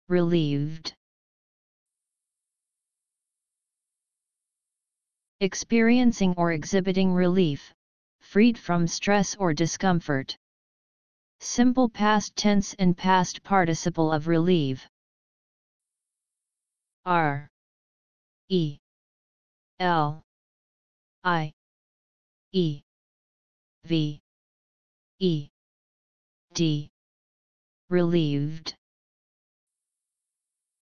relieved. Experiencing or exhibiting relief, freed from stress or discomfort. Simple past tense and past participle of relieve. R E L I E V E D. Relieved.